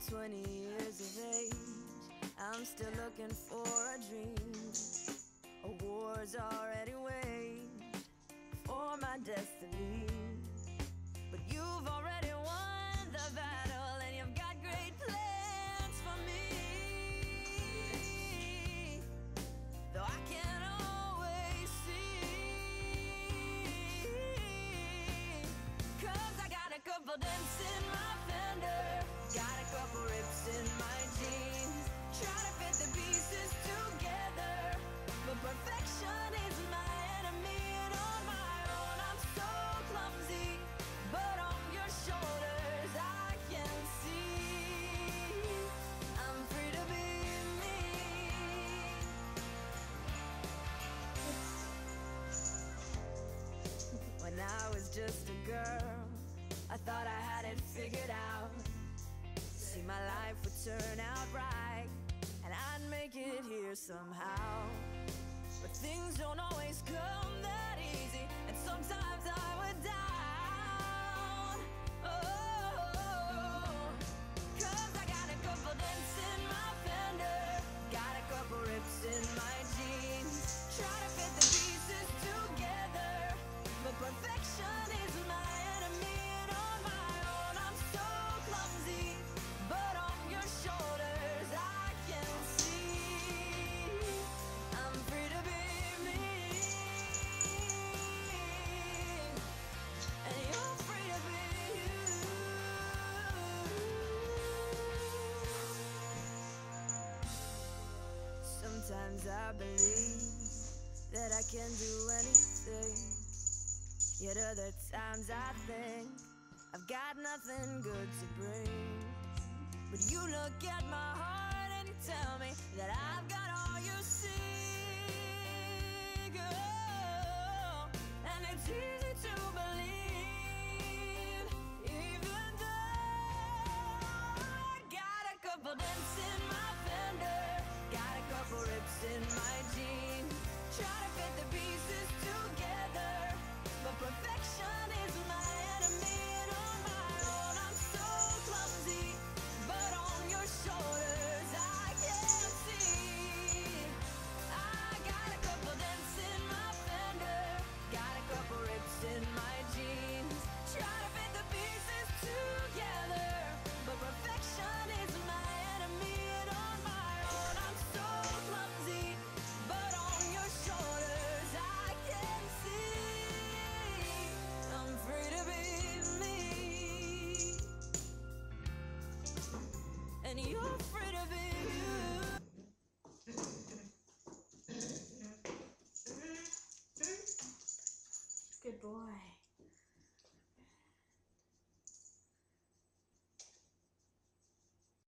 20 years of age, I'm still looking for a dream. A war's already waged for my destiny, but you've already won the battle and you've got great plans for me. Though I can't always see, 'cause I got a couple dents in my fender, got a couple rips in my jeans, try to fit the pieces together, but perfection is my enemy, and on my own I'm so clumsy, but on your shoulders I can see I'm free to be me. When I was just a girl, I thought I had it figured out. See, my life would turn out right, and I'd make it here somehow. But things don't always come that easy, and sometimes I would down. Oh, 'cause I got a couple dents in my fender, got a couple rips in my jeans, try to fit the pieces together, but perfection is my enemy, and on my own I'm so clumsy, but on your shoulders I can see I'm free to be me, and you're free to be you. Sometimes I believe that I can do anything, yet other times I think I've got nothing good to bring. But you look at my heart and you tell me that I've got all you seek. Oh, and it's easy to believe, even though I got a couple dents in my fender, got a couple rips in my jeans, try to fit the pieces together, but perfection is my enemy, and on my own I'm so clumsy, but on your shoulders I can't see. I got a couple dents in my fender, got a couple rips in my jeans, try to fit the pieces together, but perfection is my enemy, and on my own I'm so clumsy, but on your shoulders I can see I'm free to be me, and you're free to be you. Good boy.